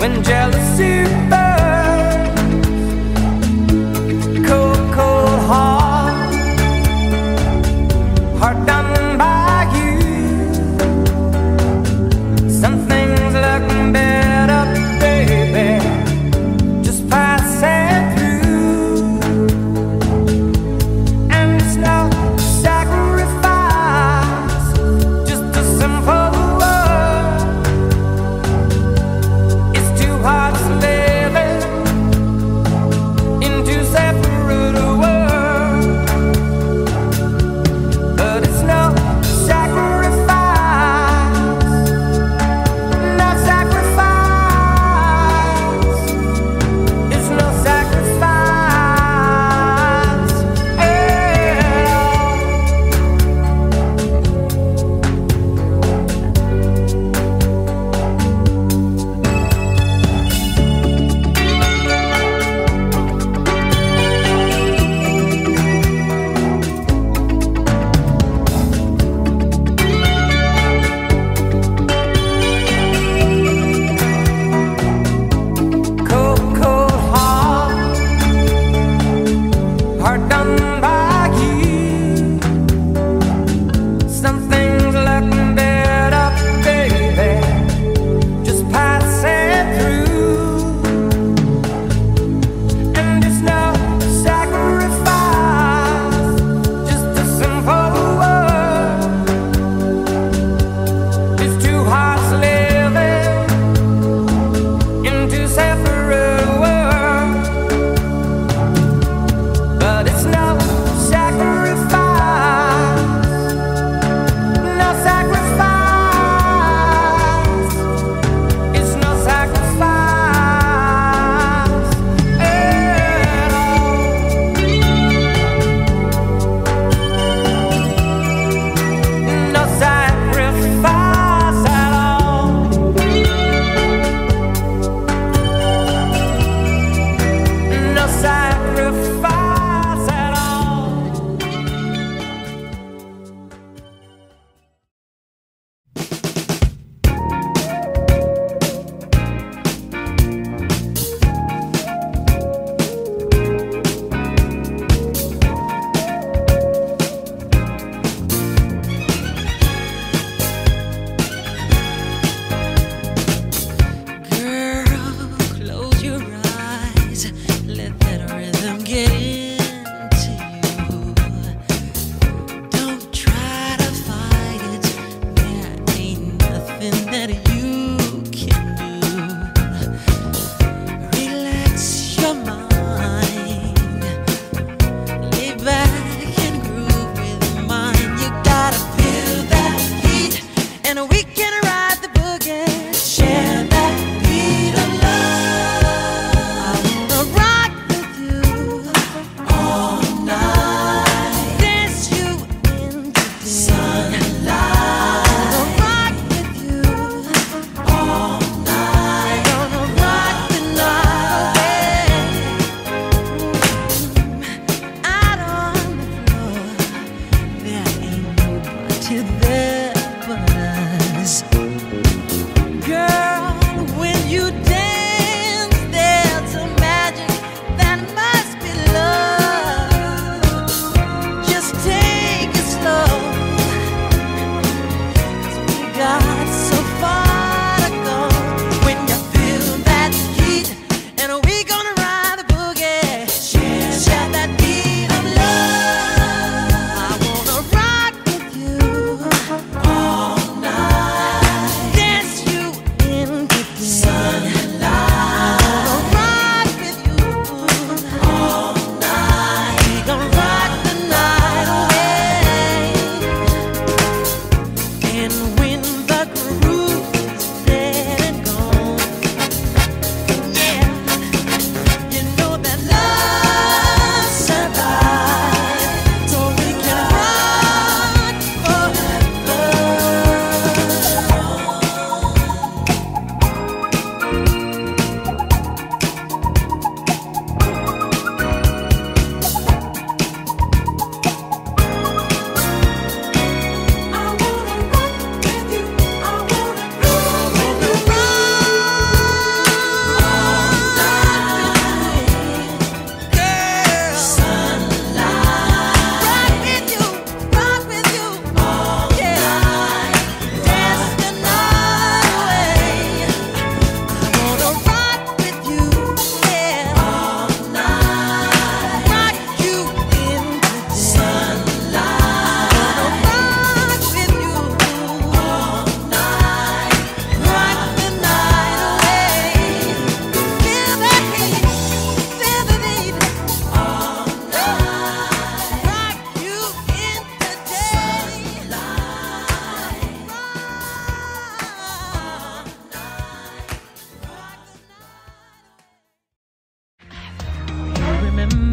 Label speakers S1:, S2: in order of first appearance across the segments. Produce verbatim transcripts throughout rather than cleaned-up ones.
S1: when jealousy burns. Cold, cold heart, heart done by you. Some things look better, baby, just pass it through. And it's no sacrifice, just a simple word. It's too hard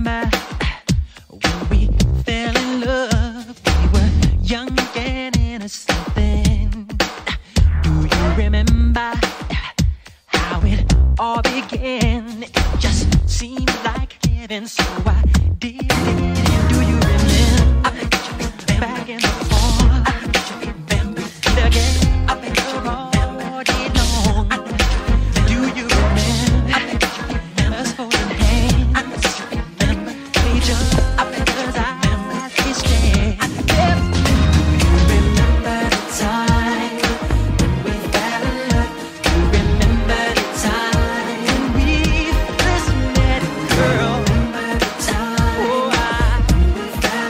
S2: remember when we fell in love? We were young and innocent then. Do you remember how it all began? It just seemed like heaven, so I did it. Do you remember back in the fall? The game up in the road long. Do you remember us holding hands? We just up in the eyes we stare. Do you remember the time when we fell in love? Do you remember the time when we first met, girl? Remember the time oh, I, when we fell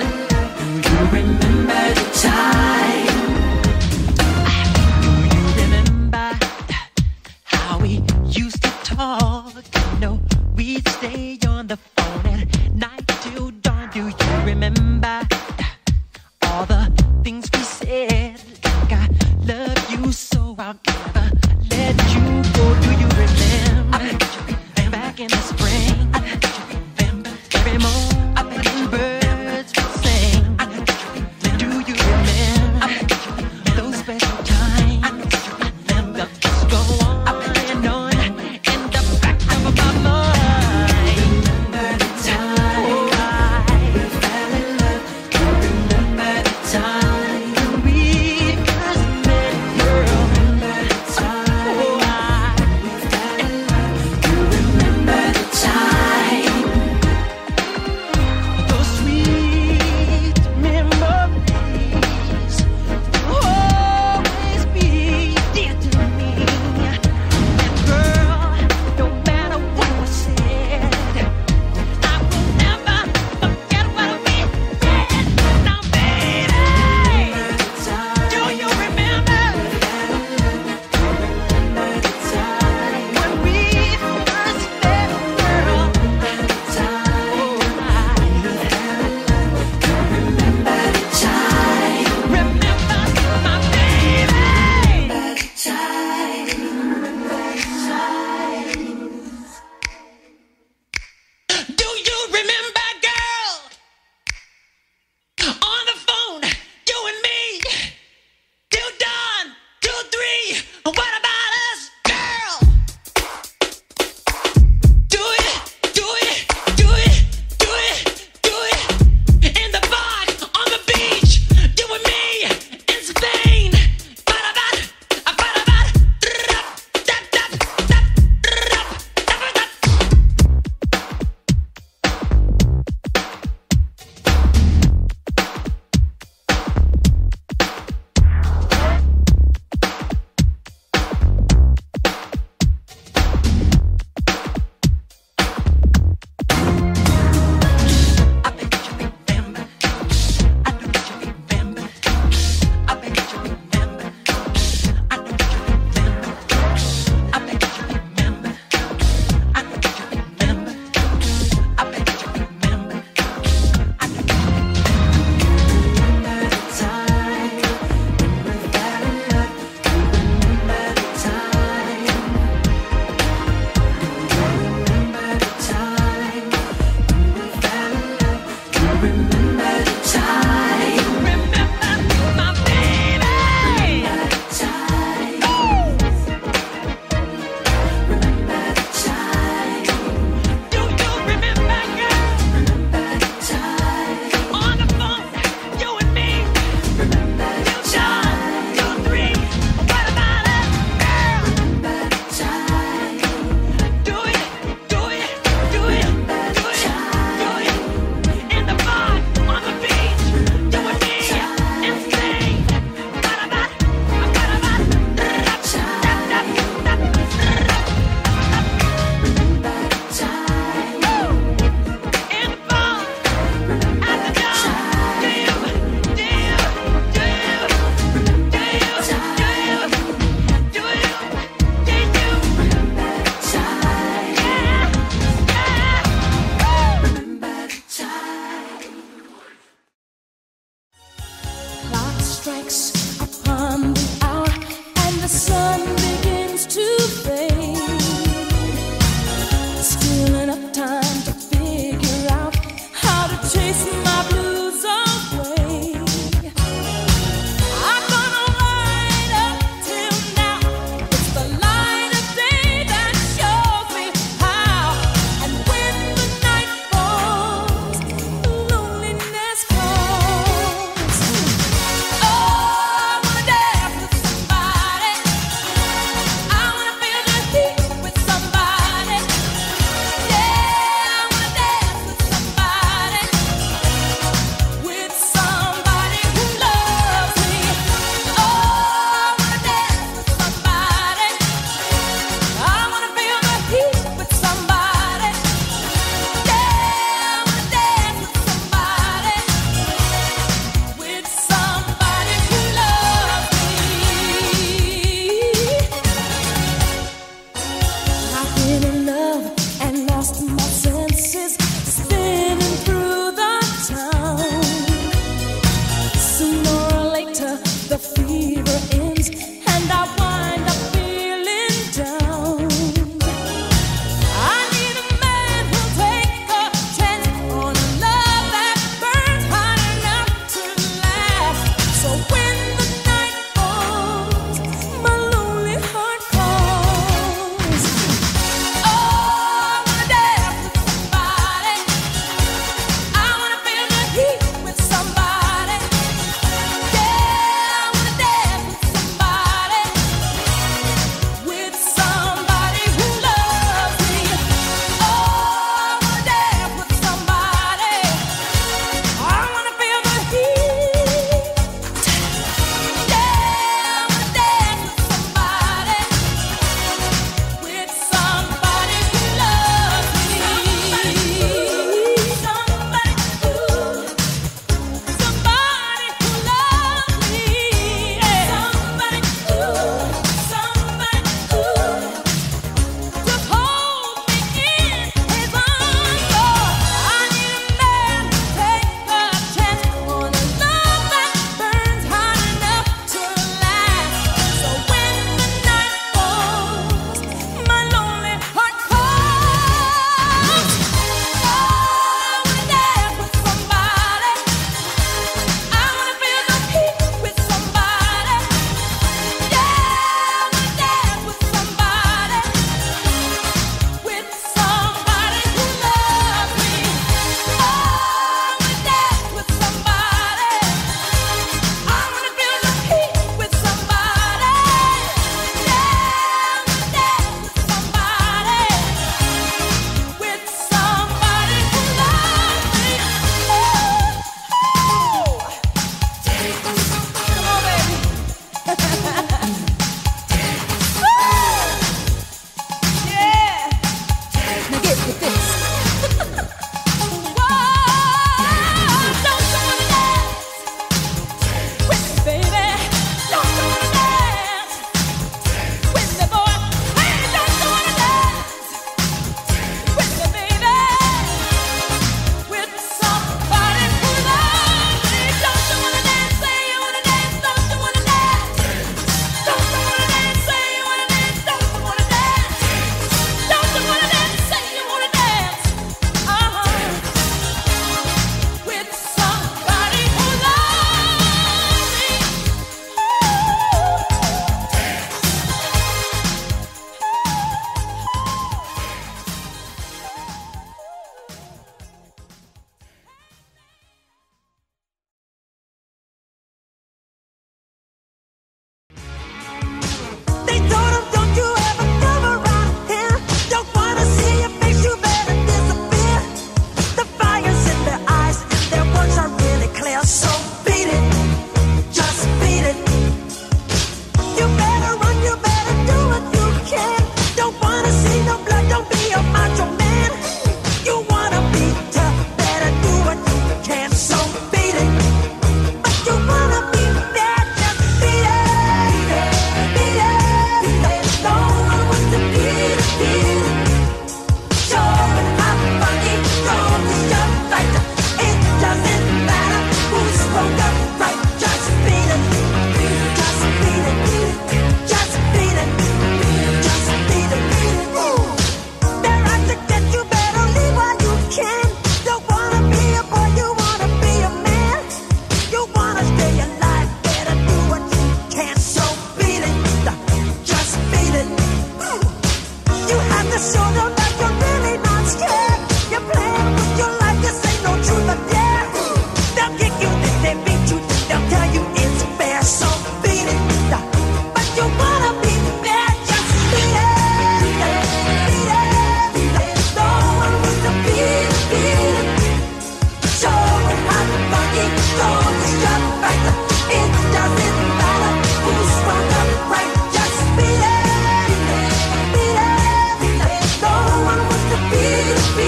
S3: have to show them that you're really not scared. You're playing with your life, this ain't no truth or dare. They'll kick you, then they beat you, they'll tell you it's fair, so beat it. But you wanna be fair, just beat it, beat it, beat it. No one wants to beat it, beat it. Show them how to funky, show the strut back. It doesn't matter who's wrong or right, just beat it, beat it, beat it. No one wants to beat it, beat it.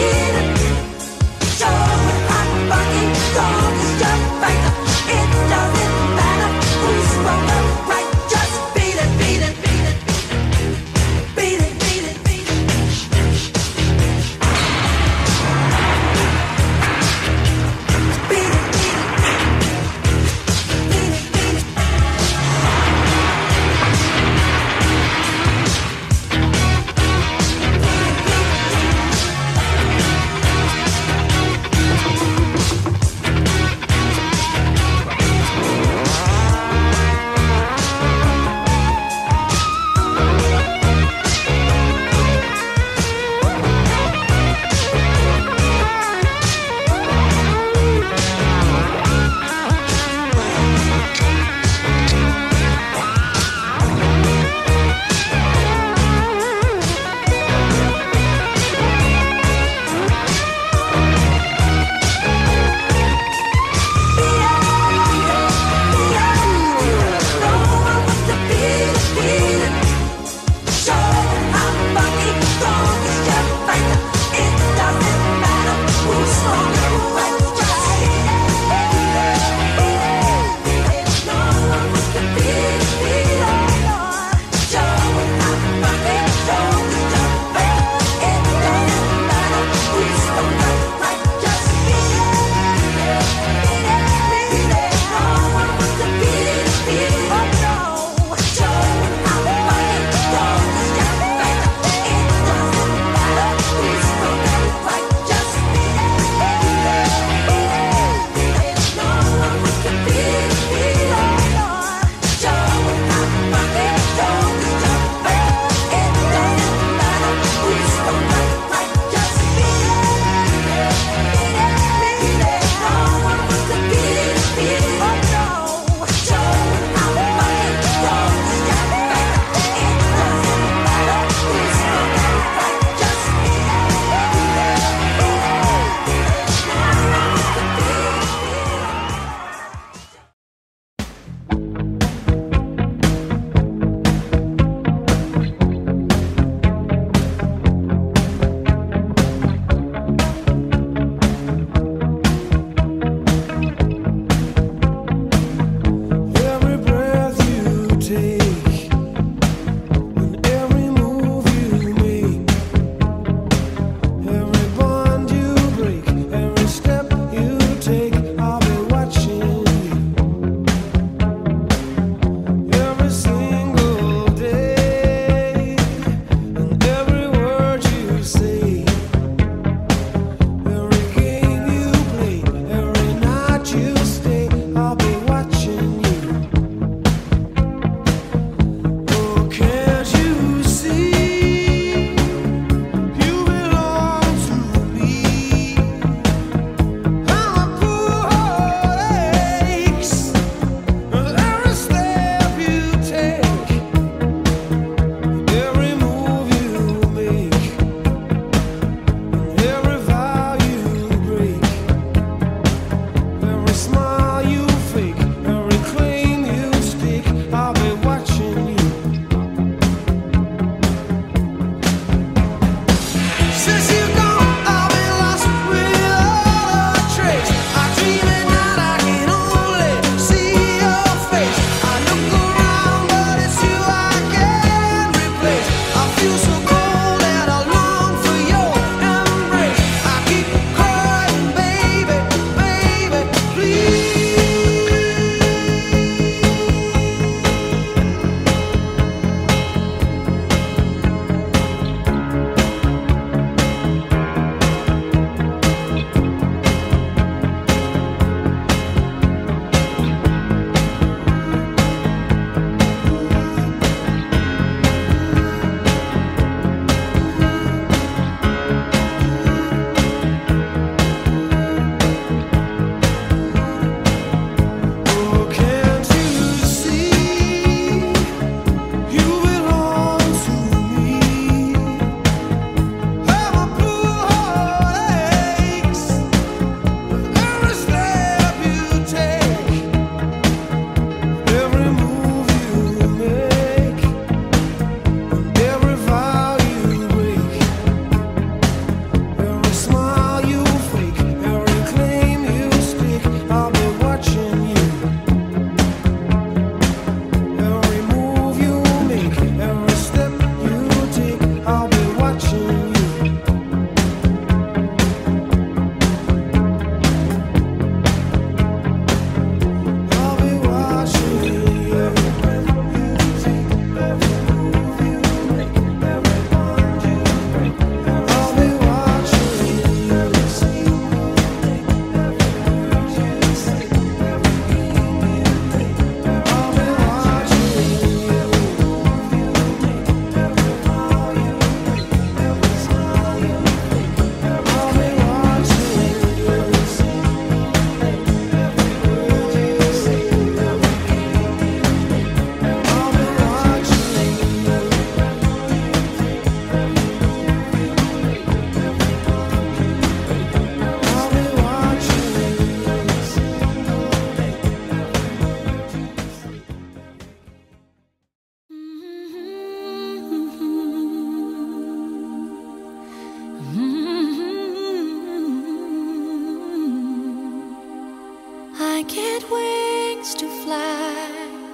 S4: get wings to fly.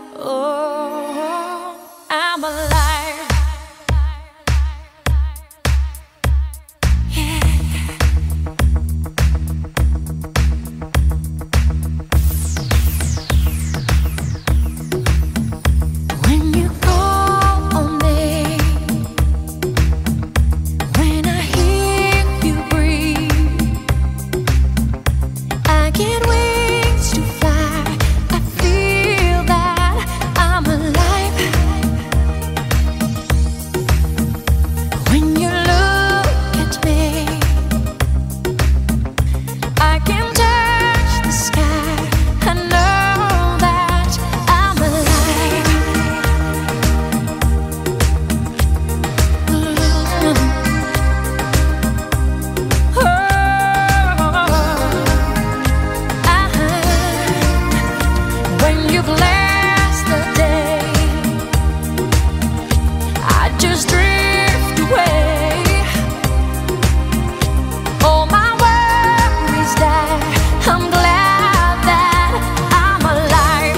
S4: Oh, I'm alive. Yeah. When you call on me, when I hear you breathe, I get wings to fly. I feel that I'm alive. When you look at me, I can touch the sky. I know that I'm alive. When you bless the day, I just drift away. All my worries die. I'm glad that I'm alive.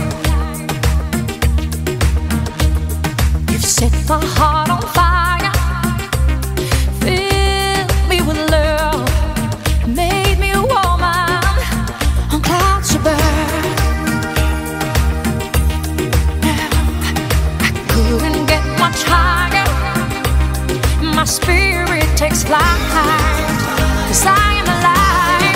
S4: You've set my heart on fire, filled me with love, made me a woman on clouds above. I couldn't get much higher. My spirit takes flight, 'cause I am alive.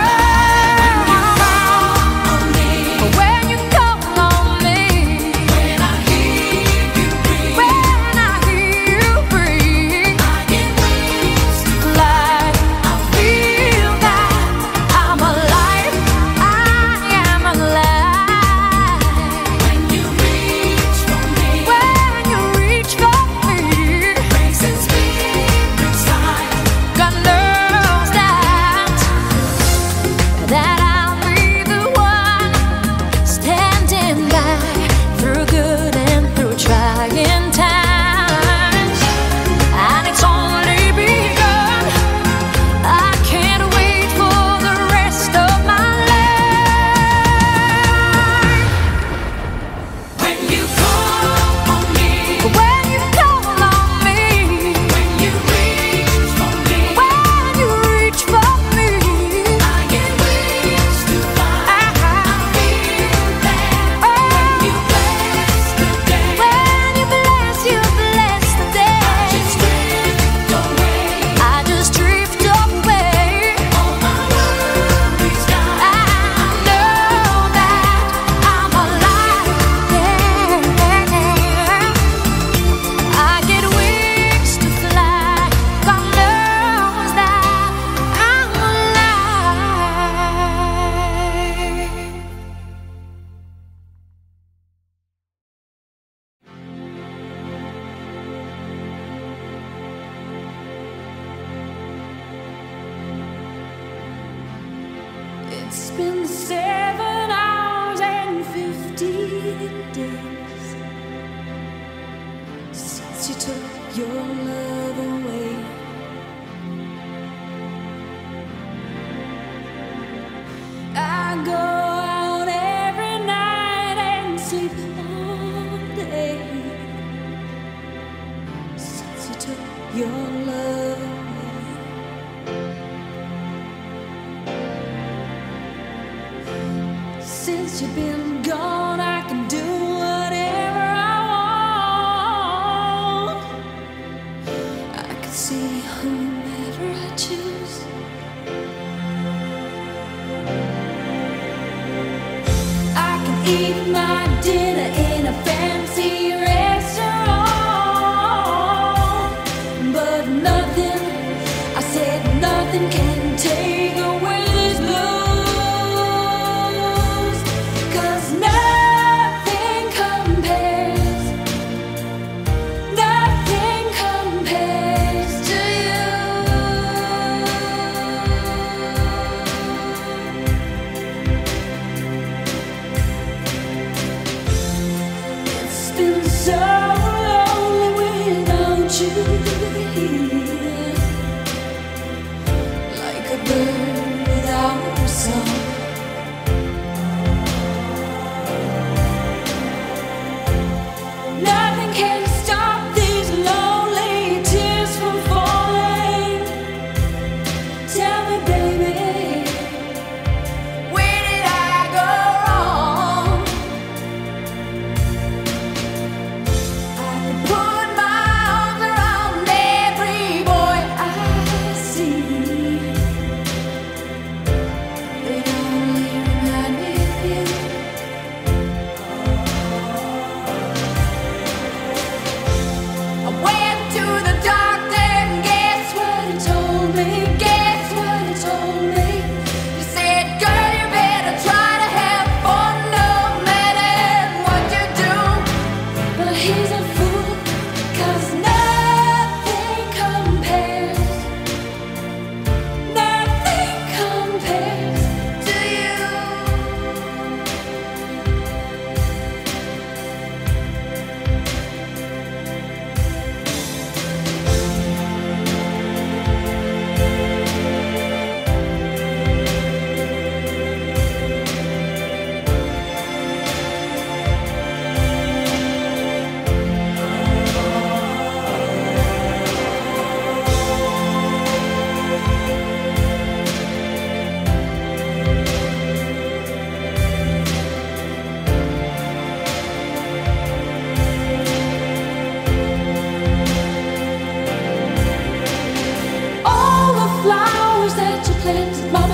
S4: Oh, when you call on me, when I hear you breathe, when I hear you breathe, I get wings to fly. I feel that I'm alive. I am alive. When you reach for me, when you reach for me, grace and spirit's time. God knows that that I'll be the one standing by through good and through trying times. And it's only begun. I can't wait for the rest of my life. When you call on me, when you call on me, when you reach for me, when you reach for me, I get wings to fly. I feel that when you bless the day, when you bless, you bless the day, I just drift away. I just drift away. All my worries die. I know that I'm alive. Yeah. I get wings to fly. God knows that I'm alive. It's been seven hours and fifteen days since you took your love away. I go out every night and sleep all day since you took your love away. Since you've been gone, I can do whatever I want. I can see whomever I choose. I can eat my dinner in a fancy restaurant, but nothing, I said nothing can take away this blues. 'Cause nothing compares, nothing compares to you. It's been so lonely without you here, like a bird without a song. cleanse my